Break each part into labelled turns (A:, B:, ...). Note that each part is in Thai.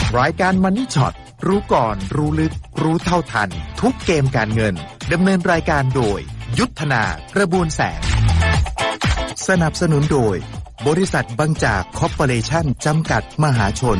A: รายการมันนี่ช็อตรู้ก่อนรู้ลึกรู้เท่าทันทุกเกมการเงินดำเนินรายการโดยยุทธนากระบวนแสงสนับสนุนโดยบริษัทบางจากคอร์ปอเรชั่นจำกัดมหาชน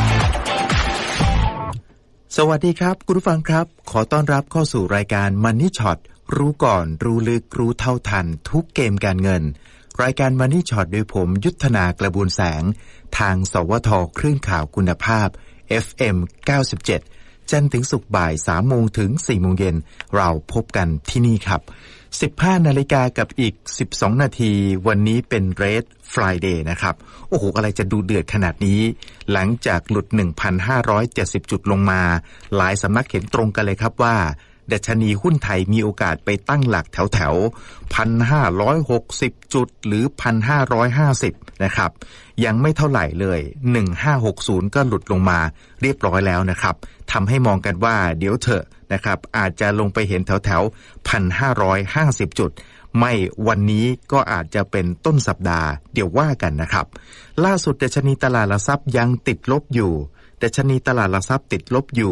A: สวัสดีครับคุณผู้ฟังครับขอต้อนรับเข้าสู่รายการมันนี่ช็อตรู้ก่อนรู้ลึกรู้เท่าทันทุกเกมการเงินรายการมันนี่ช็อตโดยผมยุทธนากระบวนแสงทางสวทคลื่นข่าวคุณภาพ FM 97จันทร์ถึงศุกร์บ่าย 3 โมงถึง 4 โมงเย็นเราพบกันที่นี่ครับ 15 นาฬิกากับอีก 12 นาทีวันนี้เป็น Red Friday นะครับโอ้โหอะไรจะดูเดือดขนาดนี้หลังจากหลุด 1,570 จุดลงมาหลายสำนักเห็นตรงกันเลยครับว่าดัชนีหุ้นไทยมีโอกาสไปตั้งหลักแถวๆ 1,560 จุดหรือ 1,550 นะครับยังไม่เท่าไหร่เลย 1560 ก็หลุดลงมาเรียบร้อยแล้วนะครับทำให้มองกันว่าเดี๋ยวเถอะนะครับอาจจะลงไปเห็นแถวๆ 1,550 จุดไม่วันนี้ก็อาจจะเป็นต้นสัปดาห์เดี๋ยวว่ากันนะครับล่าสุดดัชนีตลาดหลักทรัพย์ยังติดลบอยู่ดัชนีตลาดหลักทรัพย์ติดลบอยู่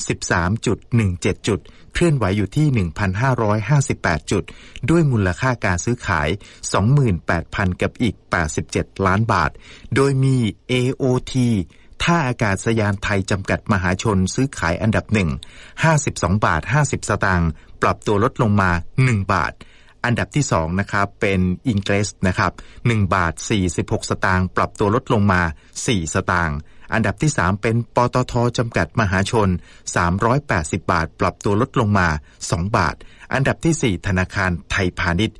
A: 13.17 จุดเคลื่อนไหวอยู่ที่ 1,558 จุดด้วยมูลค่าการซื้อขาย 28,000 กับอีก 87 ล้านบาทโดยมี AOT ท่าอากาศยานไทยจำกัดมหาชนซื้อขายอันดับ1 52 บาท 50 สตางค์ปรับตัวลดลงมา 1 บาทอันดับที่2นะครับเป็นอิงเกรสนะครับ1 บาท 46 สตางค์ปรับตัวลดลงมา 4 สตางค์อันดับที่3เป็นปตท.จำกัดมหาชน380 บาทปรับตัวลดลงมา2บาทอันดับที่4ธนาคารไทยพาณิชย์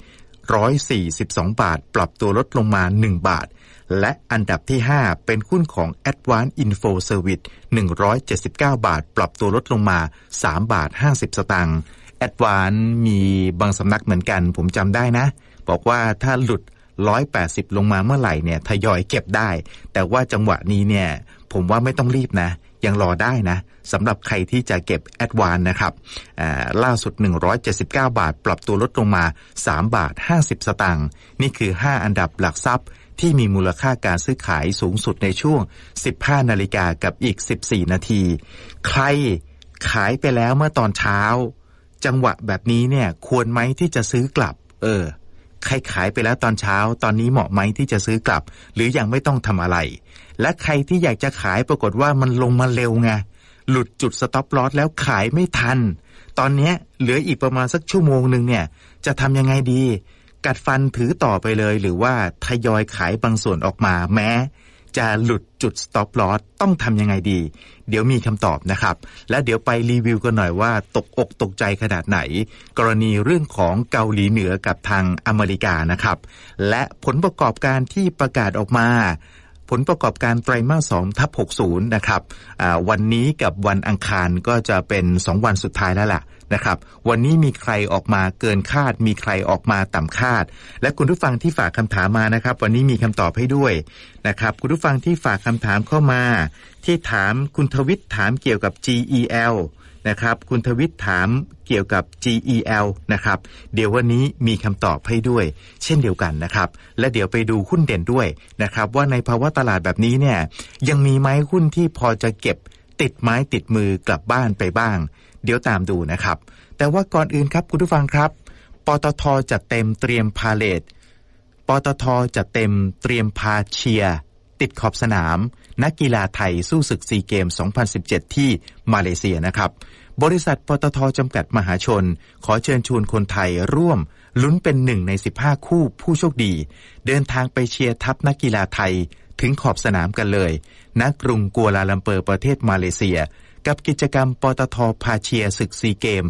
A: 142 บาทปรับตัวลดลงมา1บาทและอันดับที่5เป็นหุ้นของ Advanced Info Service 179 บาทปรับตัวลดลงมา3บาท50 สตางค์ Advanced มีบางสำนักเหมือนกันผมจำได้นะบอกว่าถ้าหลุด180ลงมาเมื่อไหร่เนี่ยทยอยเก็บได้แต่ว่าจังหวะนี้เนี่ยผมว่าไม่ต้องรีบนะยังรอได้นะสำหรับใครที่จะเก็บแอดวานซ์นะครับล่าสุด179 บาทปรับตัวลดลงมา3บาท50 สตางค์นี่คือ5อันดับหลักทรัพย์ที่มีมูลค่าการซื้อขายสูงสุดในช่วง 15 นาฬิกากับอีก 14 นาทีใครขายไปแล้วเมื่อตอนเช้าจังหวะแบบนี้เนี่ยควรไหมที่จะซื้อกลับใครขายไปแล้วตอนเช้าตอนนี้เหมาะไหมที่จะซื้อกลับหรือยังไม่ต้องทำอะไรและใครที่อยากจะขายปรากฏว่ามันลงมาเร็วไงหลุดจุดสต็อปลอสแล้วขายไม่ทันตอนนี้เหลืออีกประมาณสักชั่วโมงนึงเนี่ยจะทำยังไงดีกัดฟันถือต่อไปเลยหรือว่าทยอยขายบางส่วนออกมาแม้จะหลุดจุด stop loss ต้องทำยังไงดีเดี๋ยวมีคำตอบนะครับและเดี๋ยวไปรีวิวกันหน่อยว่าตกอกตกใจขนาดไหนกรณีเรื่องของเกาหลีเหนือกับทางอเมริกานะครับและผลประกอบการที่ประกาศออกมาผลประกอบการไตรมาส 2/60 นะครับวันนี้กับวันอังคารก็จะเป็น2วันสุดท้ายแล้วล่ะนะครับวันนี้มีใครออกมาเกินคาดมีใครออกมาต่ำคาดและคุณผู้ฟังที่ฝากคำถามมานะครับวันนี้มีคำตอบให้ด้วยนะครับคุณผู้ฟังที่ฝากคำถามเข้ามาที่ถามคุณทวิทย์ถามเกี่ยวกับ GEL นะครับคุณทวิทย์ถามเกี่ยวกับ GEL นะครับเดี๋ยววันนี้มีคำตอบให้ด้วยเช่นเดียวกันนะครับและเดี๋ยวไปดูหุ้นเด่นด้วยนะครับว่าในภาวะตลาดแบบนี้เนี่ยยังมีไหมหุ้นที่พอจะเก็บติดไม้ติดมือกลับบ้านไปบ้างเดี๋ยวตามดูนะครับแต่ว่าก่อนอื่นครับคุณผู้ฟังครับปตท.จัดเต็มเตรียมพาเลทปตท.จัดเต็มเตรียมพาเชียร์ติดขอบสนามนักกีฬาไทยสู้ศึกซีเกม 2017 ที่มาเลเซียนะครับบริษัทปตท.จำกัดมหาชนขอเชิญชวนคนไทยร่วมลุ้นเป็น1ใน15คู่ผู้โชคดีเดินทางไปเชียร์ทัพนักกีฬาไทยถึงขอบสนามกันเลยณกรุงกัวลาลัมเปอร์ประเทศมาเลเซียกับกิจกรรมปตท.พาเชียร์ศึกซีเกม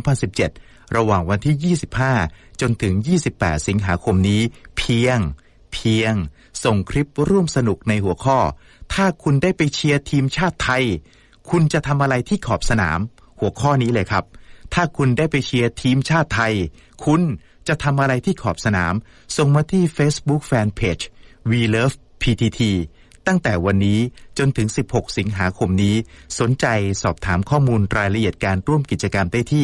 A: 2017 ระหว่างวันที่ 25 จนถึง 28 สิงหาคมนี้เพียงส่งคลิปร่วมสนุกในหัวข้อถ้าคุณได้ไปเชียร์ทีมชาติไทยคุณจะทำอะไรที่ขอบสนามหัวข้อนี้เลยครับถ้าคุณได้ไปเชียร์ทีมชาติไทยคุณจะทำอะไรที่ขอบสนามส่งมาที่ Facebook Fanpage We Love PTT ตั้งแต่วันนี้จนถึง16สิงหาคมนี้สนใจสอบถามข้อมูลรายละเอียดการร่วมกิจกรรมได้ที่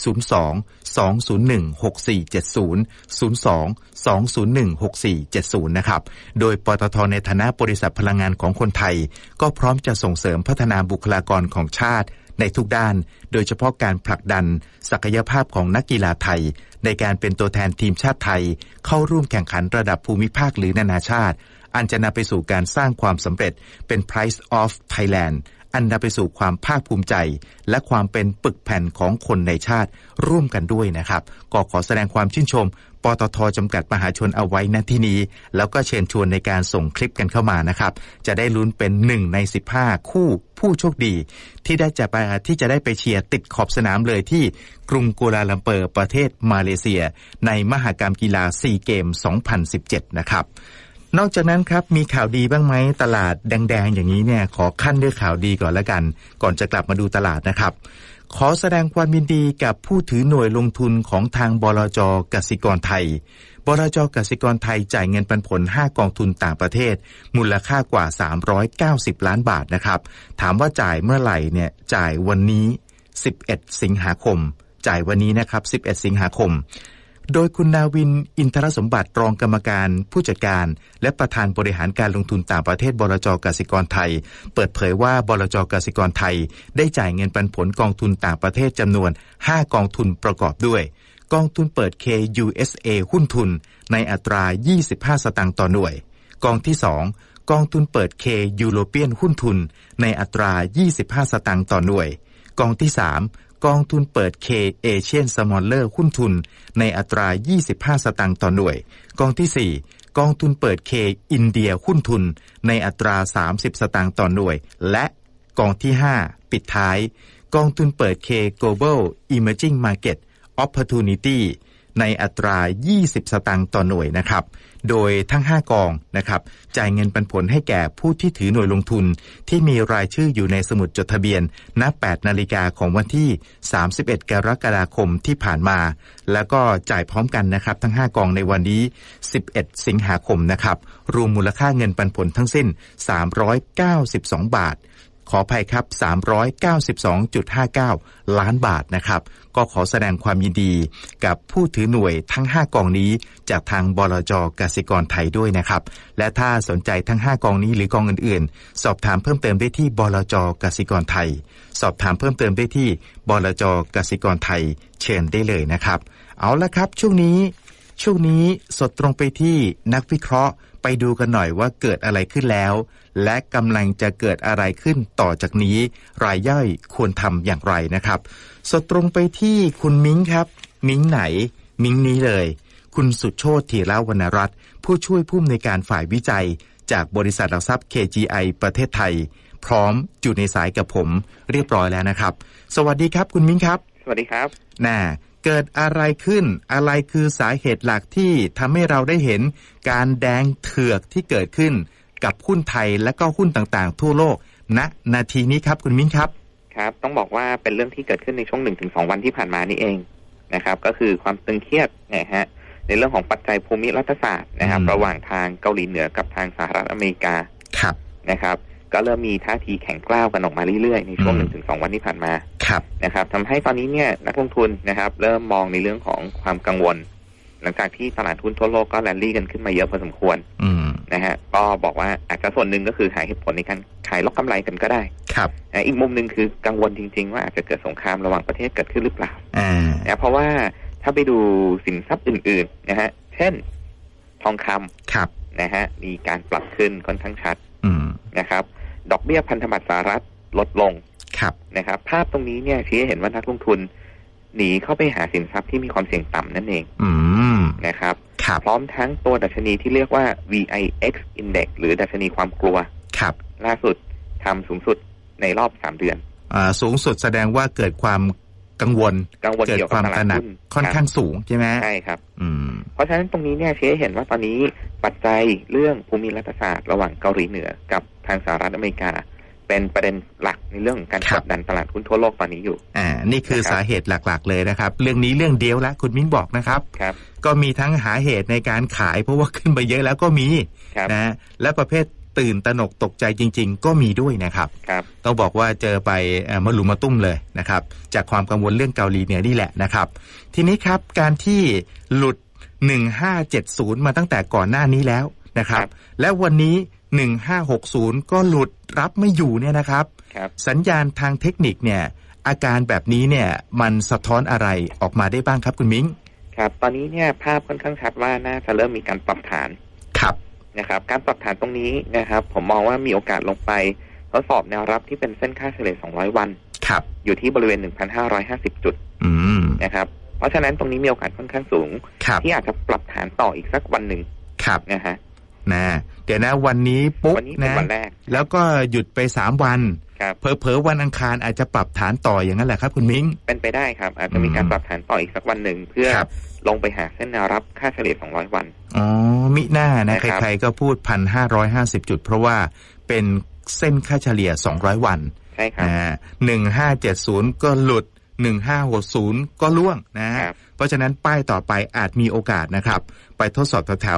A: 02-201-6470 นะครับโดยปตท.ในฐานะบริษัทพลังงานของคนไทยก็พร้อมจะส่งเสริมพัฒนาบุคลากรของชาติในทุกด้านโดยเฉพาะการผลักดันศักยภาพของนักกีฬาไทยในการเป็นตัวแทนทีมชาติไทยเข้าร่วมแข่งขันระดับภูมิภาคหรือนานาชาติอันจะนำไปสู่การสร้างความสำเร็จเป็น Prize of Thailand อันนำไปสู่ความภาคภูมิใจและความเป็นปึกแผ่นของคนในชาติร่วมกันด้วยนะครับก็ขอแสดงความชื่นชมปตท.จำกัดมหาชนเอาไว้ณที่นี้แล้วก็เชิญชวนในการส่งคลิปกันเข้ามานะครับจะได้ลุ้นเป็น1ใน15คู่ผู้โชคดีที่จะได้ไปเชียร์ติดขอบสนามเลยที่กรุงกัวลาลัมเปอร์ประเทศมาเลเซียในมหกรรมกีฬาซีเกม 2017 นะครับนอกจากนั้นครับมีข่าวดีบ้างไหมตลาดแดงๆอย่างนี้เนี่ยขอขั้นด้วยข่าวดีก่อนละกันก่อนจะกลับมาดูตลาดนะครับขอแสดงความยินดีกับผู้ถือหน่วยลงทุนของทางบลจ.กสิกรไทยบลจ.กสิกรไทยจ่ายเงินปันผล5กองทุนต่างประเทศมูลค่ากว่า390ล้านบาทนะครับถามว่าจ่ายเมื่อไหร่เนี่ยจ่ายวันนี้11สิงหาคมจ่ายวันนี้นะครับ11สิงหาคมโดยคุณนาวินอินทรสมบัติรองกรรมการผู้จัดการและประธานบริหารการลงทุนต่างประเทศบลจ.กสิกรไทยเปิดเผยว่าบลจ.กสิกรไทยได้จ่ายเงินปันผลกองทุนต่างประเทศจำนวน5กองทุนประกอบด้วยกองทุนเปิด KUSA หุ้นทุนในอัตรา25สตางค์ต่อหน่วยกองที่2กองทุนเปิด K European หุ้นทุนในอัตรา25สตางค์ต่อหน่วยกองที่3กองทุนเปิด K Asian Smaller หุ้นทุนในอัตรา25สตางค์ต่อหน่วยกองที่4กองทุนเปิด K India หุ้นทุนในอัตรา30สตางค์ต่อหน่วยและกองที่5ปิดท้ายกองทุนเปิด K Global Emerging Market Opportunity ในอัตรา20สตางค์ต่อหน่วยนะครับโดยทั้ง5กองนะครับจ่ายเงินปันผลให้แก่ผู้ที่ถือหน่วยลงทุนที่มีรายชื่ออยู่ในสมุดจดทะเบียนณ 8 นาฬิกาของวันที่31กรกฎาคมที่ผ่านมาแล้วก็จ่ายพร้อมกันนะครับทั้ง5กองในวันนี้11สิงหาคมนะครับรวมมูลค่าเงินปันผลทั้งสิ้น392บาทขออภัยครับ 392.59 ล้านบาทนะครับก็ขอแสดงความยินดีกับผู้ถือหน่วยทั้ง5กองนี้จากทางบลจ.กสิกรไทยด้วยนะครับและถ้าสนใจทั้ง5กองนี้หรือกองอื่นๆสอบถามเพิ่มเติมได้ที่บลจ.กสิกรไทยสอบถามเพิ่มเติมได้ที่บลจ.กสิกรไทยเชิญได้เลยนะครับเอาละครับช่วงนี้สดตรงไปที่นักวิเคราะห์ไปดูกันหน่อยว่าเกิดอะไรขึ้นแล้วและกำลังจะเกิดอะไรขึ้นต่อจากนี้รายย่อยควรทำอย่างไรนะครับสดตรงไปที่คุณมิ้งครับมิ้งไหนมิ้งนี้เลยคุณสุโชติธีรวรรณรัตน์ผู้ช่วยผู้อำนวยการฝ่ายวิจัยจากบริษัทหลักทรัพย์ KGI ประเทศไทยพร้อมอยู่ในสายกับผมเรียบร้อยแล้วนะครับสวัสดีครับคุณมิ้งครับ
B: สวัสดีครับ
A: เกิดอะไรขึ้นอะไรคือสาเหตุหลักที่ทำให้เราได้เห็นการแดงเถือกที่เกิดขึ้นกับหุ้นไทยและก็หุ้นต่างๆทั่วโลกณนาทีนี้ครับคุณมิ้นครับ
B: ครับต้องบอกว่าเป็นเรื่องที่เกิดขึ้นในช่วง 1-2 วันที่ผ่านมานี่เองนะครับก็คือความตึงเครียดนะฮะในเรื่องของปัจจัยภูมิรัฐศาสตร์นะครับระหว่างทางเกาหลีเหนือกับทางสหรัฐอเมริกา
A: ครับ
B: นะครับก็เริ่มมีท่าทีแข็งกร้าวกันออกมาเรื่อยๆในช่วง 1-2 วันที่ผ่านมานะครับทำให้ตอนนี้เนี่ยนักลงทุนนะครับเริ่มมองในเรื่องของความกังวลหลังจากที่ตลาดหุ้นทั่วโลกก็แรลลี่กันขึ้นมาเยอะพอสมควรนะฮะก็บอกว่าอาจจะส่วนหนึ่งก็คือหาเหตุผลในการขายล็อกกำไรกันก็ได้
A: ครับ
B: อีกมุมหนึ่งคือกังวลจริงๆว่าอาจจะเกิดสงครามระหว่างประเทศเกิดขึ้นหรือเปล่านะเพราะว่าถ้าไปดูสินทรัพย์อื่นๆนะฮะเช่นทองคำนะฮะมีการปรับขึ้นค่อนข้างชัดนะครับดอกเบี้ยพันธบัตรสหรัฐลดลงนะครับภาพตรงนี้เนี่ยชี้ให้เห็นว่านักลงทุนหนีเข้าไปหาสินทรัพย์ที่มีความเสี่ยงต่ำนั่นเองนะครับพร้อมทั้งตัวดัชนีที่เรียกว่า VIX Index หรือดัชนีความกลัวล่าสุดทำสูงสุดในรอบ3เดือน
A: สูงสุดแสดงว่าเกิดความกังวล
B: เกี่ยวกับตลาดหุ้น
A: ค่อนข้างสูงใช่ไหม
B: ใช่ครับเพราะฉะนั้นตรงนี้เนี่ยชี้ให้เห็นว่าตอนนี้ปัจจัยเรื่องภูมิรัฐศาสตร์ระหว่างเกาหลีเหนือกับทางสหรัฐอเมริกาเป็นประเด็นหลักในเรื่องของการกดดันตลาดหุ้นทั่วโลกตอนนี้อยู่
A: นี่คือสาเหตุหลักๆเลยนะครับเรื่องนี้เรื่องเดียวละคุณมิ้งบอกนะครับก็มีทั้งหาเหตุในการขายเพราะว่าขึ้นไปเยอะแล้วก็มีนะและประเภทตื่นตระหนกตกใจจริงๆก็มีด้วยนะครับต้องบอกว่าเจอไปมะหลุมมาตุ้มเลยนะครับจากความกังวลเรื่องเกาหลีเหนือนี่แหละนะครับทีนี้ครับการที่หลุด1570มาตั้งแต่ก่อนหน้านี้แล้วนะครับและวันนี้1560ก็หลุดรับไม่อยู่เนี่ยนะครับสัญญาณทางเทคนิคเนี่ยอาการแบบนี้เนี่ยมันสะท้อนอะไรออกมาได้บ้างครับคุณมิ้ง
B: ครับตอนนี้เนี่ยภาพค่อนข้างชัดว่าน่าจะเริ่มมีการปรับฐาน
A: ครับ
B: นะครับการปรับฐานตรงนี้นะครับผมมองว่ามีโอกาสลงไปทดสอบแนวรับที่เป็นเส้นค่าเฉลี่ย200วัน
A: ครับ
B: อยู่ที่บริเวณ 1,550 จุดนะครับเพราะฉะนั้นตรงนี้มีโอกาสค่อนข้างสูงที่อาจจะปรับฐานต่ออีกสักวันหนึ่งนะฮะ
A: เดี๋ยวนะวันนี้ปุ๊บนะแล้วก็หยุดไป3วันเผลอๆวันอังคารอาจจะปรับฐานต่ออย่างนั้นแหละครับคุณมิ้ง
B: เป็นไปได้ครับอาจจะมีการปรับฐานต่ออีกสักวันหนึ่งเพื่อลงไปหาเส้นแนวรับค่าเฉลี่ย200วัน
A: มิหน้านะใครๆก็พูด 1,550 จุดเพราะว่าเป็นเส้นค่าเฉลี่ย200วัน
B: ใช่ครับ
A: 1570ก็หลุด1560ก็ล่วงนะเพราะฉะนั้นป้ายต่อไปอาจมีโอกาสนะครับไปทดสอบแถว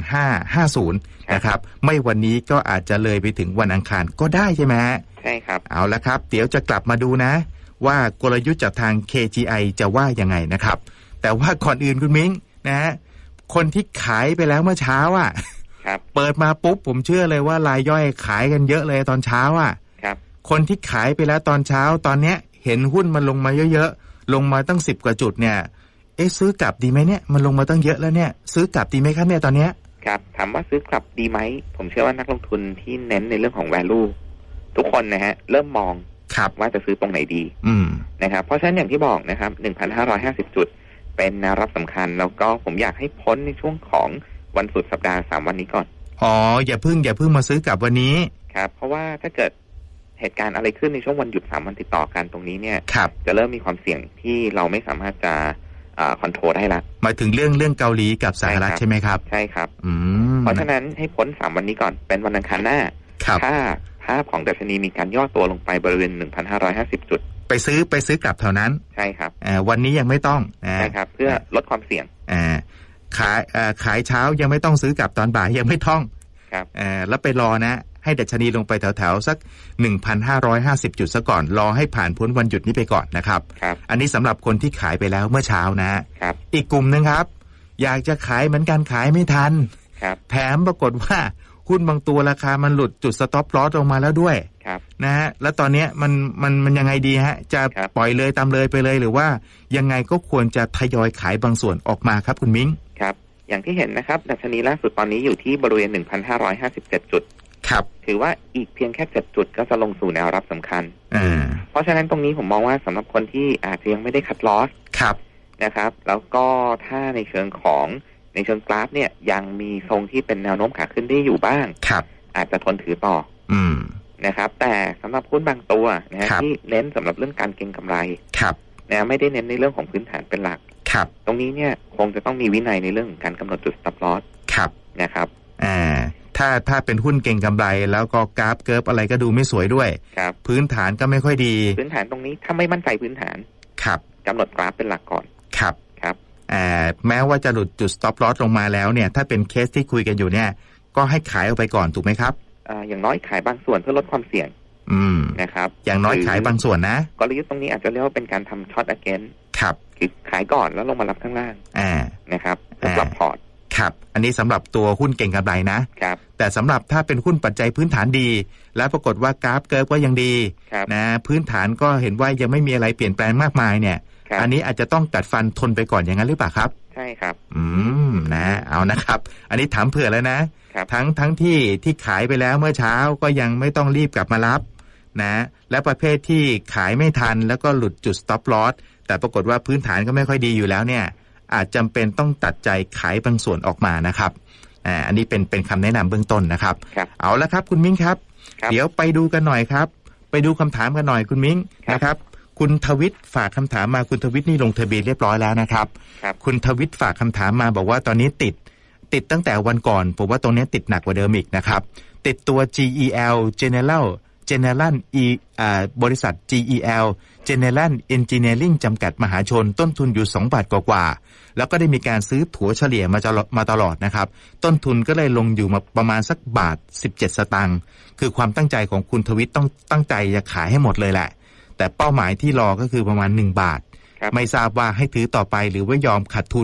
A: 1550นะครับไม่วันนี้ก็อาจจะเลยไปถึงวันอังคารก็ได้ใช่ไหม
B: ใช่ครับ
A: เอาละครับเดี๋ยวจะกลับมาดูนะว่ากลยุทธ์จากทาง KGI จะว่ายังไงนะครับแต่ว่าก่อนอื่นคุณมิ้งนะคนที่ขายไปแล้วเมื่อเช้าเปิดมาปุ๊บผมเชื่อเลยว่ารายย่อยขายกันเยอะเลยตอนเช้าคนที่ขายไปแล้วตอนเช้าตอนเนี้ยเห็นหุ้นมันลงมาเยอะๆลงมาตั้ง10 กว่าจุดเนี่ยซื้อกลับดีไหมเนี่ยมันลงมาตั้งเยอะแล้วเนี่ยซื้อกลับดีไหมครับเนี่ยตอนเนี้ย
B: ครับถามว่าซื้อกลับดีไหมผมเชื่อว่านักลงทุนที่เน้นในเรื่องของ value ทุกคนนะฮะเริ่มมองว่าจะซื้อตรงไหนดีนะครับเพราะฉะนั้นอย่างที่บอกนะครับ 1,550 จุดเป็นแนวรับสำคัญแล้วก็ผมอยากให้พ้นในช่วงของวันสุดสัปดาห์3วันนี้ก่อน
A: อย่าเพิ่งมาซื้อกลับวันนี้
B: ครับเพราะว่าถ้าเกิดเหตุการณ์อะไรขึ้นในช่วงวันหยุด3วันติดต่อกันตรงนี้เนี่ยจะเริ่มมีความเสี่ยงที่เราไม่สามารถจะคอนโทรลได้ละ
A: หมายถึงเรื่องเกาหลีกับสหรัฐใช่ไหมครับ
B: ใช่ครับเพราะฉะนั้นให้พ้น3วันนี้ก่อนเป็นวันอังคารหน้าถ้าภาพของดัชนีมีการย่อตัวลงไปบริเวณ 1,550 จุด
A: ไปซื้อกลับเท่านั้น
B: ใช่ครับ
A: วันนี้ยังไม่ต้อง
B: ใช่ครับเพื่อลดความเสี่ยง
A: ขายเช้ายังไม่ต้องซื้อกลับตอนบ่ายยังไม่ต้อง
B: ครับ
A: แล้วไปรอนะให้ดัชนีลงไปแถวๆสัก 1,550 จุดซะก่อนรอให้ผ่านพ้นวันหยุดนี้ไปก่อนนะครับอันนี้สำหรับคนที่ขายไปแล้วเมื่อเช้านะครับอีกกลุ่มนึงครับอยากจะขายเหมือนกันขายไม่ทันแถมปรากฏว่าหุ้นบางตัวราคามันหลุดจุดสต็อปลอสลงมาแล้วด้วยนะฮะแล้วตอนนี้มันยังไงดีฮะจะปล่อยเลยตามเลยไปเลยหรือว่ายังไงก็ควรจะทยอยขายบางส่วนออกมาครับคุณมิ้ง
B: ครับอย่างที่เห็นนะครับดัชนีล่าสุดตอนนี้อยู่ที่บริเวณ 1,557 จุดถือว่าอีกเพียงแค่7 จุดก็จะลงสู่แนวรับสำคัญเพราะฉะนั้นตรงนี้ผมมองว่าสำหรับคนที่อาจจะยังไม่ได้คัดลอสนะครับแล้วก็ถ้าในเชิงกราฟเนี่ยยังมีทรงที่เป็นแนวโน้มขาขึ้นได้อยู่บ้างอาจจะทนถือต่อนะครับแต่สำหรับหุ้นบางตัวนะที่เน้นสำหรับเรื่องการเก็งกำไรนะไม่ได้เน้นในเรื่องของพื้นฐานเป็นหลักตรงนี้เนี่ยคงจะต้องมีวินัยในเรื่องของการกำหนดจุด stop loss นะครับ
A: ถ้าเป็นหุ้นเก่งกำไรแล้วก็กราฟเกิร์ฟอะไรก็ดูไม่สวยด้วยพื้นฐานก็ไม่ค่อยดี
B: พื้นฐานตรงนี้ถ้าไม่มั่นใจพื้นฐานกำหนดกราฟเป็นหลักก่อน
A: ครับแม้ว่าจะหลุดจุด stop loss ลงมาแล้วเนี่ยถ้าเป็นเคสที่คุยกันอยู่เนี่ยก็ให้ขายออกไปก่อนถูกไหมครับ
B: อย่างน้อยขายบางส่วนเพื่อลดความเสี่ยงนะครับ
A: อย่างน้อยขายบางส่วนนะ
B: กลยุทธ์ตรงนี้อาจจะเรียกว่าเป็นการทำช็อตอเกนคือขายก่อนแล้วลงมารับข้างล่างนะครับเพื่อปรับพอร์ต
A: ครับอันนี้สำหรับตัวหุ้นเก่งกำไรนะครับแต่สำหรับถ้าเป็นหุ้นปัจจัยพื้นฐานดีแล้วปรากฏว่ากราฟเกิร์ฟก็ยังดีนะพื้นฐานก็เห็นว่ายังไม่มีอะไรเปลี่ยนแปลงมากมายเนี่ยอันนี้อาจจะต้องกัดฟันทนไปก่อนอย่างนั้นหรือเปล่าครับ
B: ใช่ครับ
A: นะเอานะครับอันนี้ถามเผื่อแล้วนะทั้งที่ขายไปแล้วเมื่อเช้าก็ยังไม่ต้องรีบกลับมารับนะและประเภทที่ขายไม่ทันแล้วก็หลุดจุด stop loss แต่ปรากฏว่าพื้นฐานก็ไม่ค่อยดีอยู่แล้วเนี่ยอาจจำเป็นต้องตัดใจขายบางส่วนออกมานะครับอันนี้เป็นคำแนะนำเบื้องต้นนะครับเอาละครับคุณมิ้งครับเดี๋ยวไปดูกันหน่อยครับไปดูคำถามกันหน่อยคุณมิ้งนะครับคุณทวิตฝากคำถามมาคุณทวิตนี่ลงทะเบียนเรียบร้อยแล้วนะครับคุณทวิตฝากคำถามมาบอกว่าตอนนี้ติดตั้งแต่วันก่อนผมว่าตรงนี้ติดหนักกว่าเดิมอีกนะครับติดตัว GEL General General บริษัท GEL General Engineering จำกัดมหาชนต้นทุนอยู่2 บาทกว่าๆแล้วก็ได้มีการซื้อถั่วเฉลี่ยมาตลอดนะครับต้นทุนก็เลยลงอยู่มาประมาณสักบาท17 สตางค์คือความตั้งใจของคุณทวิตต้องตั้งใจจะขายให้หมดเลยแหละแต่เป้าหมายที่รอก็คือประมาณ1 บาทไม่ทราบว่าให้ถือต่อไปหรือว่ายอมขาดทุน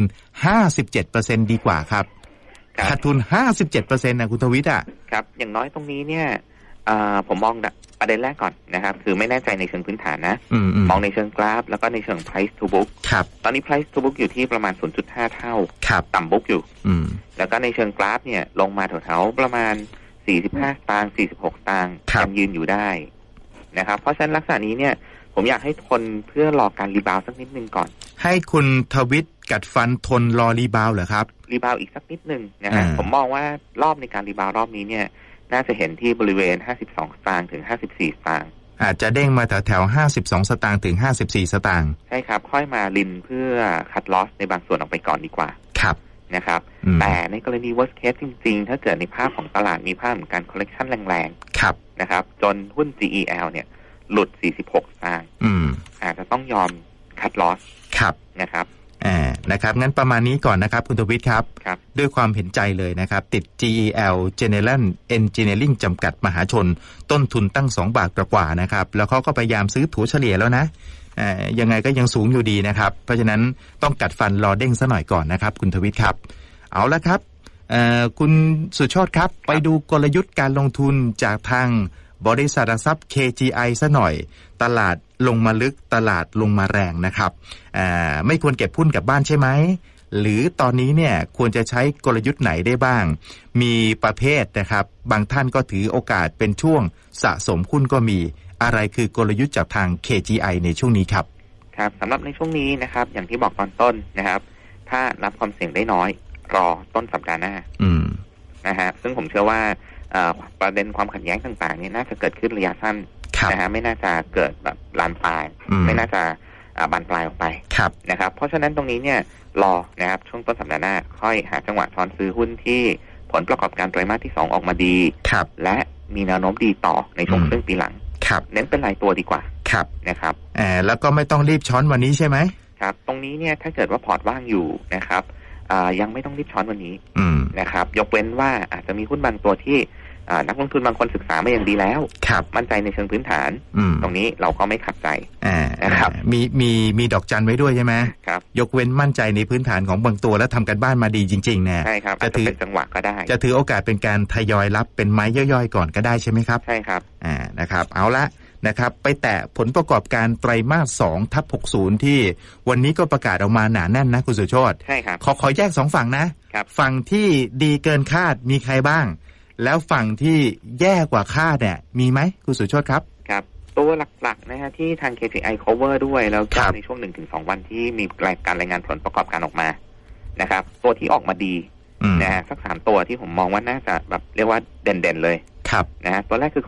A: 57% ดีกว่าครับขาดทุน 57% นะคุณทวิตอ่ะ
B: ครับอย่างน้อยตรงนี้เนี่ยผมมองประเด็นแรกก่อนนะครับคือไม่แน่ใจในเชิงพื้นฐานนะมองในเชิงกราฟแล้วก็ในเชิง price to book ตอนนี้ price to book อยู่ที่ประมาณ 0.5 เท่าต่ำ book อยู่แล้วก็ในเชิงกราฟเนี่ยลงมาแถวๆประมาณ45 สตางค์46 สตางค์ยังยืนอยู่ได้นะครับเพราะฉะนั้นลักษณะนี้เนี่ยผมอยากให้ทนเพื่อรอการรีบาวสักนิดนึงก่อน
A: ให้คุณทวิตกัดฟันทนรอรีบาวเหรอครับ
B: รีบาวอีกสักนิดนึงนะฮะผมมองว่ารอบในการรีบาวรอบนี้เนี่ยน่าจะเห็นที่บริเวณ52 สตางค์ถึง54 สตางค์
A: อาจจะเด้งมาแถว52 สตางค์ถึง54 สตางค์
B: ใช่ครับค่อยมาลินเพื่อคัดลอสในบางส่วนออกไปก่อนดีกว่า
A: ครับ
B: นะครับแต่ในกรณี worst case จริงๆถ้าเกิดในภาพของตลาดมีภาพของการ correction แรง
A: ๆครับ
B: นะครับจนหุ้น GEL เนี่ยหลุด46 สตางค์อาจจะต้องยอมคัดลอส
A: ครับ
B: นะครับ
A: นะครับงั้นประมาณนี้ก่อนนะครับคุณทวิตครับด้วยความเห็นใจเลยนะครับติด GEL General Engineering จำกัดมหาชนต้นทุนตั้ง2 บาทกว่านะครับแล้วเขาก็พยายามซื้อถั่วเฉลี่ยแล้วนะยังไงก็ยังสูงอยู่ดีนะครับเพราะฉะนั้นต้องกัดฟันรอเด้งซะหน่อยก่อนนะครับคุณทวิตครับเอาละครับคุณสุชาติครับไปดูกลยุทธ์การลงทุนจากทางบริษัทหลักทรัพย์ KGI ซะหน่อยตลาดลงมาลึกตลาดลงมาแรงนะครับไม่ควรเก็บหุ้นกลับบ้านใช่ไหมหรือตอนนี้เนี่ยควรจะใช้กลยุทธ์ไหนได้บ้างมีประเภทนะครับบางท่านก็ถือโอกาสเป็นช่วงสะสมหุ้นก็มีอะไรคือกลยุทธ์จากทาง KGI ในช่วงนี้ครับ
B: ครับสำหรับในช่วงนี้นะครับอย่างที่บอกตอนต้นนะครับถ้ารับความเสี่ยงได้น้อยรอต้นสัปดาห์หน้านะฮะซึ่งผมเชื่อว่าประเด็นความขัดแย้งต่างๆนี่น่าจะเกิดขึ้นระยะสั้นนะฮะไม่น่าจะเกิดแบบลามปลายไม่น่าจะบานปลายออกไปนะครับเพราะฉะนั้นตรงนี้เนี่ยรอนะครับช่วงต้นสัปดาห์หน้าค่อยหาจังหวะช้อนซื้อหุ้นที่ผลประกอบการไตรมาสที่2ออกมาดีและมีแนวโน้มดีต่อในช่วงครึ่งปีหลังเน้นเป็นรายตัวดีกว่านะครับ
A: แล้วก็ไม่ต้องรีบช้อนวันนี้ใช่ไหม
B: ครับตรงนี้เนี่ยถ้าเกิดว่าพอร์ตว่างอยู่นะครับยังไม่ต้องรีบช้อนวันนี้นะครับยกเว้นว่าอาจจะมีหุ้นบางตัวที่นักลงทุนบางคนศึกษามาอย่างดีแล้วมั่นใจในเชิงพื้นฐานตรงนี้เราก็ไม่ขัดใจนะครับ
A: มีดอกจันไว้ด้วยใช่ไหม
B: ครับ
A: ยกเว้นมั่นใจในพื้นฐานของบางตัวแล้วทำกันบ้านมาดีจริงๆเนี่ย
B: ใช่ครับจะถือเป็นจังหวะก็ได้
A: จะถือโอกาสเป็นการทยอยรับเป็นไม้ย่อยๆก่อนก็ได้ใช่ไหมครับ
B: ใช่ครับ
A: นะครับเอาละนะครับไปแตะผลประกอบการไตรมาส 2/60 ที่วันนี้ก็ประกาศออกมาหนาแน่นนะคุณสุโชติ
B: ใช่ครับ
A: ขอแยก2ฝั่งนะฝั่งที่ดีเกินคาดมีใครบ้างแล้วฝั่งที่แย่กว่าคาดเนี่ยมีไหมคุณสุโชติครับ
B: ครับตัวหลักๆนะฮะที่ทาง KGI cover ด้วยแล้วก็ในช่วง 1-2 วันที่มีการรายงานผลประกอบการออกมานะครับตัวที่ออกมาดีนะฮะสัก3ตัวที่ผมมองว่าน่าจะแบบเรียกว่าเด่นๆเลย
A: ครับ
B: นะฮะตัวแรกคือ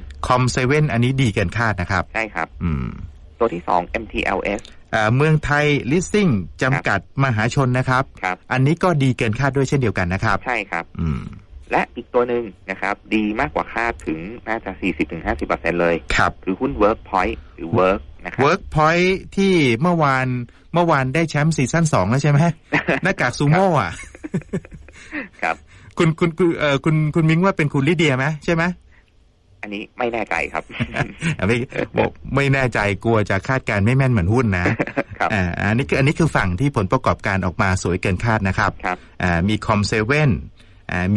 A: Com7 อันนี้ดีเกินคาดนะครับ
B: ใช่ครับตัวที่2 MTLS
A: เมืองไทยลิสซิ่งจำกัดมหาชนนะครับอันนี้ก็ดีเกินคาดด้วยเช่นเดียวกันนะครับ
B: ใช่ครับและอีกตัวหนึ่งนะครับดีมากกว่าคาดถึงน่าจะ 40-50% เลยคือหุ้น Workpoint หรือ Work นะครับ
A: Workpoint ที่เมื่อวานได้แชมป์ซีซั่น2แล้วใช่ไหมหน้ากากซูโม่อ่ะ
B: ครับ
A: คุณมิ้งว่าเป็นคุณลิเดียไหมใช่ไหม
B: อันนี้ไม่แน่ใจครับ
A: ไม่แน่ใจกลัวจะคาดการไม่แม่นเหมือนหุ้นนะครับอันนี้คือฝั่งที่ผลประกอบการออกมาสวยเกินคาดนะครับมี Com7 มี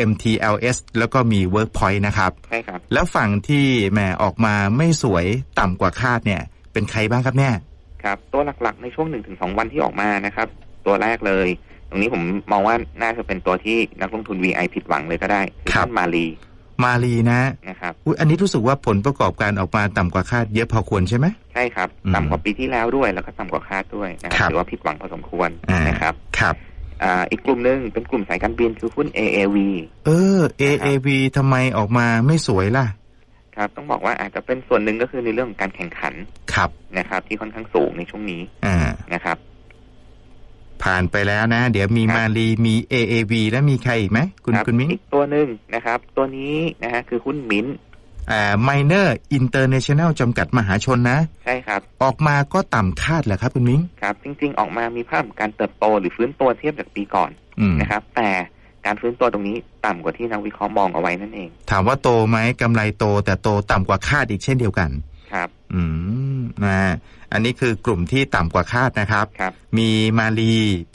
A: MTLS แล้วก็มี Workpoint นะครับ
B: ใช่ครับ
A: แล้วฝั่งที่แหมออกมาไม่สวยต่ำกว่าคาดเนี่ยเป็นใครบ้างครับเนี่ย
B: ครับตัวหลักๆในช่วง 1-2 วันที่ออกมานะครับตัวแรกเลยตรงนี้ผมมองว่าน่าจะเป็นตัวที่นักลงทุน VI ผิดหวังเลยก็ได้คือมา
A: ลี
B: นะครับ
A: อันนี้รู้สึกว่าผลประกอบการออกมาต่ำกว่าคาดเยอะพอควรใช่ไหม
B: ใช่ครับต่ำกว่าปีที่แล้วด้วยแล้วก็ต่ำกว่าคาดด้วยนะครับถือว่าผิดหวังพอสมควรนะครับอีกกลุ่มนึงเป็นกลุ่มสายการบินคือหุ้น AAV
A: AAV ทำไมออกมาไม่สวยล่ะ
B: ครับต้องบอกว่าอาจจะเป็นส่วนหนึ่งก็คือในเรื่องของการแข่งขันนะครับที่ค่อนข้างสูงในช่วงนี้นะครับ
A: ผ่านไปแล้วนะเดี๋ยวมีมาลีมี AAV แล้วมีใครอีกไหมคุณมิ้ง
B: อีกตัวนึงนะครับตัวนี้นะฮะคือหุ้นมิ้น
A: Minor International จำกัดมหาชนนะ
B: ใช่ครับ
A: ออกมาก็ต่ำคาดแหละครับคุณมิ้ง
B: ครับจริงๆออกมามีภาพการเติบโตหรือฟื้นตัวเทียบจากปีก่อนนะครับแต่การฟื้นตัวตรงนี้ต่ำกว่าที่นักวิเคราะห์มองเอาไว้นั่นเอง
A: ถามว่าโตไหมกำไรโตแต่โตต่ำกว่าคาดอีกเช่นเดียวกัน
B: ครับ
A: อันนี้คือกลุ่มที่ต่ำกว่าคาดนะครับมีมาลี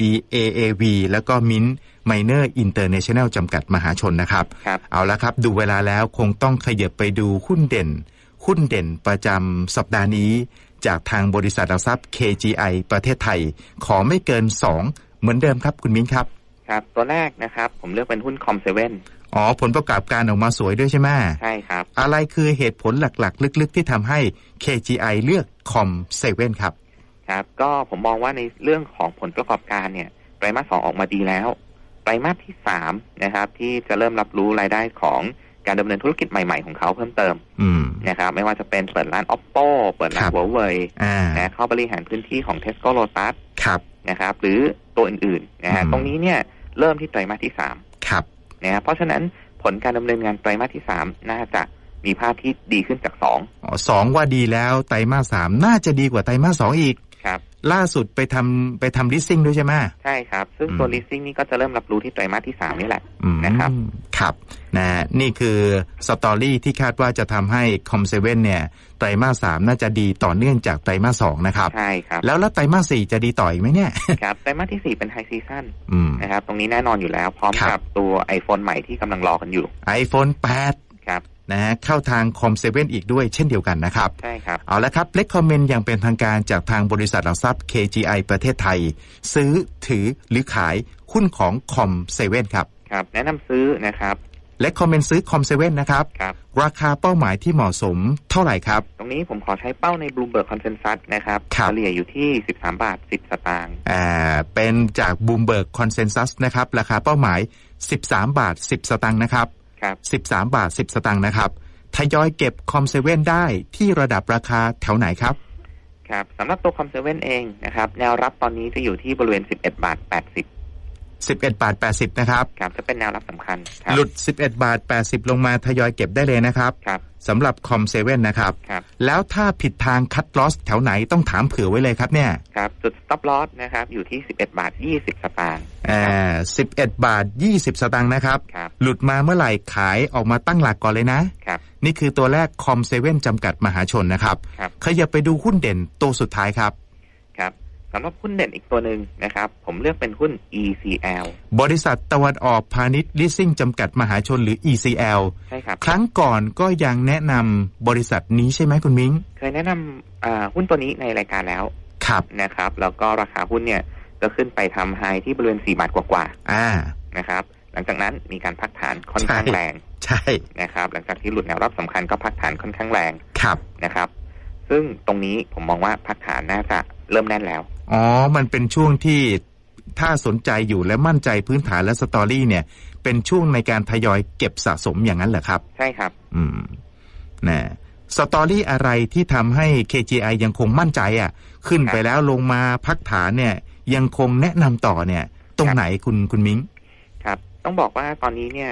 A: BAAV แล้วก็มินท์ไมเนอร์อินเตอร์เนชั่นแนลจำกัดมหาชนนะครับเอาละครับดูเวลาแล้วคงต้องขยับไปดูหุ้นเด่นประจำสัปดาห์นี้จากทางบริษัทหลักทรัพย์ KGI ประเทศไทยขอไม่เกิน2เหมือนเดิมครับคุณมิ้นครับ
B: ครับตัวแรกนะครับผมเลือกเป็นหุ้นคอมเซเว่น
A: ผลประกอบการออกมาสวยด้วยใช่ไหม
B: ใช่ครับ
A: อะไรคือเหตุผลหลักๆลึกๆที่ทำให้ KGI เลือกคอมเซเว่นครับ
B: ครับก็ผมมองว่าในเรื่องของผลประกอบการเนี่ยไตรมาส2ออกมาดีแล้วไตรมาสที่3นะครับที่จะเริ่มรับรู้รายได้ของการดำเนินธุรกิจใหม่ๆของเขาเพิ่มเติมนะครับไม่ว่าจะเป็นเปิดร้าน Oppo เปิดร้าน Huawei นะเข้าบริหารพื้นที่ของ Tesco Lotus นะครับหรือตัวอื่นๆนะฮะตรงนี้เนี่ยเริ่มที่ไตรมาสที่3
A: ครับ
B: นะครับเพราะฉะนั้นผลการดำเนินงานไตรมาสที่3น่าจะมีภาพที่ดีขึ้นจาก
A: 2ว่าดีแล้วไตรมาส3น่าจะดีกว่าไตรมาส2อีก
B: ครับ
A: ล่าสุดไปทำลิสซิ่งด้วยใช่ไหม
B: ใช่ครับซึ่งตัวลิสซิ่งนี่ก็จะเริ่มรับรู้ที่ไตรมาสที่3นี่แหละนะครับ
A: ครับนี่คือสตอรี่ที่คาดว่าจะทำให้คอมเซเว่นเนี่ยไตรมาส3น่าจะดีต่อเนื่องจากไตรมาส2นะครับ
B: ใช่ครับ
A: แล้วไตรมาส4จะดีต่ออีกไหมเนี่ย
B: ครับไตรมาสที่4เป็นไฮซีซั่นนะครับตรงนี้แน่นอนอยู่แล้วพร้อมกับตัว iPhone ใหม่ที่กำลังรอกันอยู่
A: iPhone 8
B: ครับ
A: เข้าทางคอมเซเว่นอีกด้วยเช่นเดียวกันนะครับ
B: ใช่ครับ
A: เอาละครับเลคคอมเมนต์อย่างเป็นทางการจากทางบริษัทหลักทรัพย์ KGI ประเทศไทยซื้อถือหรือขายหุ้นของคอมเซเว่นครับ
B: ครับแนะนำซื้อนะครับ
A: เลคคอมเมนต์ซื้อคอมเซเว่นนะครับราคาเป้าหมายที่เหมาะสมเท่าไหร่ครับ
B: ตรงนี้ผมขอใช้เป้าใน Bloomberg Consensus นะครับเฉลี่ยอยู่ที่13 บาท 10 สตางค์
A: เป็นจาก Bloomberg Consensus นะครับราคาเป้าหมาย13 บาท 10 สตางค์นะครับ13 บาท 10 สตางค์นะครับทยอยเก็บคอมเซเว่นได้ที่ระดับราคาแถวไหนครับ
B: ครับสำหรับตัวคอมเซเว่นเองนะครับแนวรับตอนนี้จะอยู่ที่บริเวณ11 บาท 80
A: บาท 80นะครับ
B: ครับจะเป็นแนวรับสำคัญ
A: หลุด11 บาท 80ลงมาทยอยเก็บได้เลยนะครับสำหรับคอมเซเว่นนะครับแล้วถ้าผิดทางคัทลอสแถวไหนต้องถามเผื่อไว้เลยครับเนี่ย
B: ครับจุดสต็อปลอสนะครับอยู่ที่11 บาท 20 สตางค์
A: 11 บาท 20 สตางค์นะครับหลุดมาเมื่อไหร่ขายออกมาตั้งหลักก่อนเลยนะครับนี่คือตัวแรกคอมเซเว่นจำกัดมหาชนนะครับขยับไปดูหุ้นเด่นตัวสุดท้ายครับ
B: ครับสำหรับหุ้นเด่นอีกตัวหนึ่งนะครับผมเลือกเป็นหุ้น ECL
A: บริษัทตะวันออกพาณิชย์ลิสซิ่งจำกัดมหาชนหรือ ECL
B: ใช่ครับ
A: ครั้งก่อนก็ยังแนะนำบริษัทนี้ใช่ไหมคุณมิ้ง
B: เคยแนะนำหุ้นตัวนี้ในรายการแล้ว
A: ครับ
B: นะครับแล้วก็ราคาหุ้นเนี่ยก็ขึ้นไปทำไฮที่บริเวณ4 บาทกว่าๆนะครับหลังจากนั้นมีการพักฐานค่อนข้างแรง
A: ใช่
B: นะครับหลังจากที่หลุดแนวรับสำคัญก็พักฐานค่อนข้างแรง
A: ครับ
B: นะครับซึ่งตรงนี้ผมมองว่าพักฐานน่าจะเริ่มแน่นแล้ว
A: มันเป็นช่วงที่ถ้าสนใจอยู่และมั่นใจพื้นฐานและสตอรี่เนี่ยเป็นช่วงในการทยอยเก็บสะสมอย่างนั้นเหรอครับ
B: ใช่ครับ
A: นะสตอรี่อะไรที่ทำให้ KGI ยังคงมั่นใจขึ้นไปแล้วลงมาพักฐานเนี่ยยังคงแนะนำต่อเนี่ยตรงไหนคุณมิ้ง
B: ครับต้องบอกว่าตอนนี้เนี่ย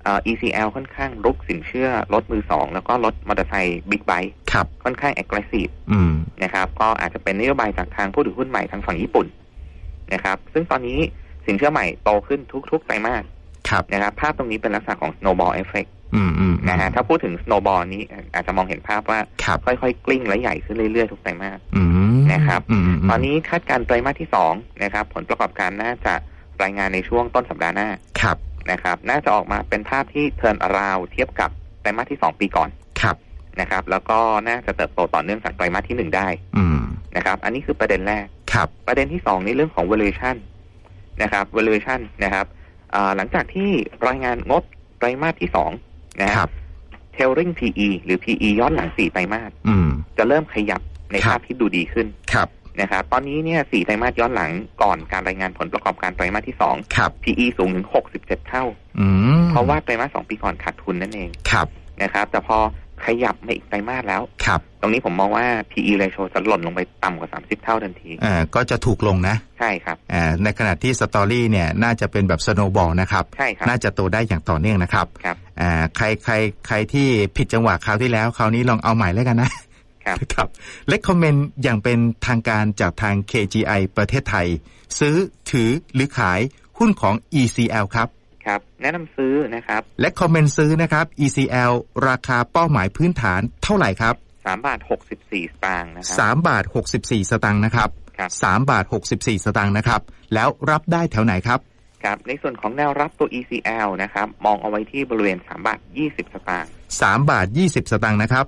B: ECL ค่อนข้างรุกสินเชื่อรถมือ2แล้วก็รถมอเตอร์ไซค์บิ๊กไบค์ค่อนข้าง aggressive นะครับก็อาจจะเป็นนโยบายจากทางผู้ถือหุ้นใหม่ทางฝั่งญี่ปุ่นนะครับซึ่งตอนนี้สินเชื่อใหม่โตขึ้นทุกๆไตรมาสนะครับภาพตรงนี้เป็นลักษณะของ snowball effect นะฮะถ้าพูดถึง snowball นี้อาจจะมองเห็นภาพว่าค่อยๆกลิ้งและใหญ่ขึ้นเรื่อยๆทุกไตรมาสนะครับตอนนี้คาดการณ์ไตรมาสที่2นะครับผลประกอบการน่าจะรายงานในช่วงต้นสัปดาห์หน้านะครับน่าจะออกมาเป็นภาพที่เทิร์นอราวเทียบกับไตรมาสที่2ปีก่อนนะครับแล้วก็น่าจะเติบโตต่อเนื่องจากไตรมาสที่1ได้นะครับอันนี้คือประเด็นแรกประเด็นที่2ในเรื่องของ valuation นะครับ valuation นะครับหลังจากที่รายงานงบไตรมาสที่2นะครับ trailing PE หรือ PE ย้อนหลัง4ไตรมาสจะเริ่มขยับในภาพที่ดูดีขึ้นนะครับตอนนี้เนี่ย4ไตรมาสย้อนหลังก่อนการรายงานผลประกอบการไตรมาสที่2 PE สูงถึง67 เท่าเพราะว่าไตรมาส2ปีก่อนขาดทุนนั่นเองนะครับแต่พอขยับมาอีกไตรมาสแล้วครับตรงนี้ผมมองว่า PE ratio จะหล่นลงไปต่ำกว่า30เท่าทันที
A: ก็จะถูกลงนะ
B: ใช่ครับ
A: ในขณะที่สตอรี่เนี่ยน่าจะเป็นแบบสโนว์บอลนะครับ
B: ใช่ครับ
A: น่าจะโตได้อย่างต่อเนื่องนะครับใครที่ผิดจังหวะคราวที่แล้วคราวนี้ลองเอาใหม่แล้วกันนะครับเลคคอมเมนต์อย่างเป็นทางการจากทาง KGI ประเทศไทยซื้อถือหรือขายหุ้นของ ECL ครับ
B: ครับแนะนำซื้อนะครับ
A: และคอมเมนต์ซื้อนะครับ ECL ราคาเป้าหมายพื้นฐานเท่าไหร่ครับ
B: 3.64 บาทนะครับ
A: 3.64 สตางค์นะครับ3.64 สตางค์นะครับแล้วรับได้แถวไหนครับ
B: ครับในส่วนของแนวรับตัว ECL นะครับมองเอาไว้ที่บริเวณ3.20 สตางค์
A: 3.20 สตางค์นะครับ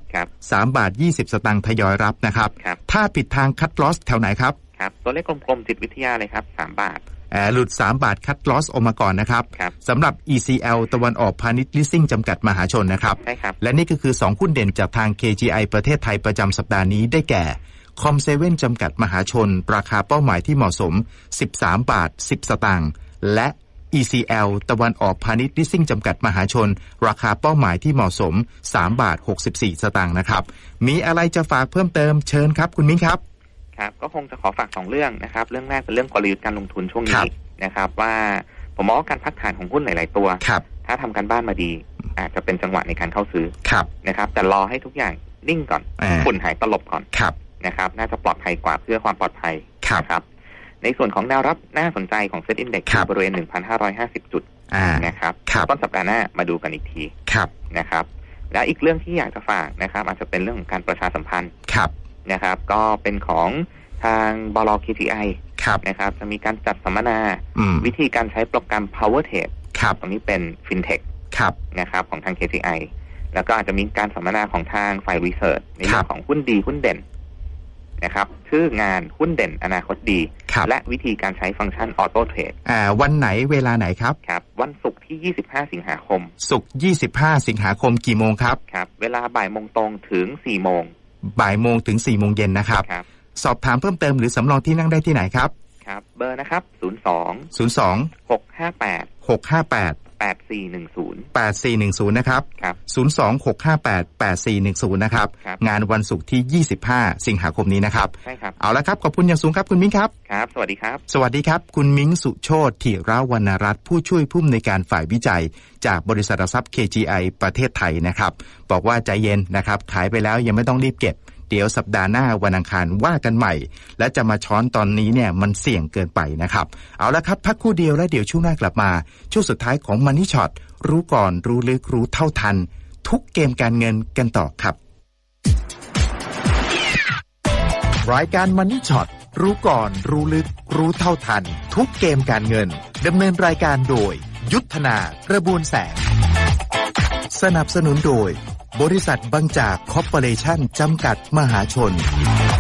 A: 3.20 สตางค์ทยอยรับนะครับถ้าผิดทางคัทลอสแถวไหนครับ
B: ครับตัวเลขกลมๆจิตวิทยาเลยครับ3 บาท
A: หลุด3 บาทคัทลอสออกมาก่อนนะครับสำหรับ ECL ตะวันออกพาณิชย์ลิสซิ่งจำกัดมหาชนนะครับ
B: ใช่ครับ
A: และนี่ก็คือ2หุ้นเด่นจากทาง KGI ประเทศไทยประจำสัปดาห์นี้ได้แก่คอมเซเว่นจำกัดมหาชนราคาเป้าหมายที่เหมาะสม13 บาท 10 สตางค์และ ECL ตะวันออกพาณิชย์ลิสซิ่งจำกัดมหาชนราคาเป้าหมายที่เหมาะสม3 บาท 64 สตางค์นะครับมีอะไรจะฝากเพิ่มเติมเชิญครับคุณมิ้งครับ
B: ครับก็คงจะขอฝาก2เรื่องนะครับเรื่องแรกเป็นเรื่องกลยุทธ์การลงทุนช่วงนี้นะครับว่าผมมองว่าการพักฐานของหุ้นหลายๆตัวถ้าทำการบ้านมาดีอาจจะเป็นจังหวะในการเข้าซื้อนะครับแต่รอให้ทุกอย่างนิ่งก่อนฝุ่นหายตลบก่อนนะครับน่าจะปลอดภัยกว่าเพื่อความปลอดภัยนะครับในส่วนของแนวรับน่าสนใจของเซ็ตอินเด็กซ์บริเวณ 1,550 จุดนะครับต้นสัปดาห์หน้ามาดูกันอีกทีนะครับและอีกเรื่องที่อยากจะฝากนะครับอาจจะเป็นเรื่องของการประชาสัมพันธ์นะครับก็เป็นของทางบล. KGI นะครับจะมีการจัดสัมมนาวิธีการใช้โปรแกรม Power Trade ตรงนี้เป็น FinTech นะครับของทาง KGI แล้วก็อาจจะมีการสัมมนาของทางฝ่าย Research ในเรื่องของหุ้นดีหุ้นเด่นนะครับชื่องานหุ้นเด่นอนาคตดีและวิธีการใช้ฟังก์ชัน Auto Trade
A: วันไหนเวลาไหนครับ
B: วันศุกร์ที่25สิงหาคม
A: ศุกร์25สิงหาคมกี่โมงครับ
B: เวลาบ่ายโมงตรงถึง4โมง
A: บ่ายโมงถึง4โมงเย็นนะครับสอบถามเพิ่มเติมหรือสำรองที่นั่งได้ที่ไหนครับ
B: เบอร์นะครับ
A: 02-658-8410นะครับ02-658-8410นะครับงานวันศุกร์ที่25สิงหาคมนี้นะครับ
B: ใช่ครับ
A: เอาละครับขอบคุณอย่างสูงครับคุณมิ้งครับ
B: ครับสวัสดีครับ
A: สวัสดีครับคุณมิ้งสุโชติธีรวรรณรัตน์ผู้ช่วยผู้อำนวยการฝ่ายวิจัยจากบริษัทหลักทรัพย์ KGI ประเทศไทยนะครับบอกว่าใจเย็นนะครับขายไปแล้วยังไม่ต้องรีบเก็บเดี๋ยวสัปดาห์หน้าวันอังคารว่ากันใหม่และจะมาช้อนตอนนี้เนี่ยมันเสี่ยงเกินไปนะครับเอาละครับพักครู่เดียวแล้วเดี๋ยวช่วงหน้ากลับมาช่วงสุดท้ายของ Money Shot รู้ก่อนรู้ลึกรู้เท่าทันทุกเกมการเงินกันต่อครับรายการ Money Shot รู้ก่อนรู้ลึกรู้เท่าทันทุกเกมการเงินดำเนินรายการโดยยุทธนากระบวนแสงสนับสนุนโดยบริษัทบางจากคอร์ปอเรชั่นจำกัดมหาชน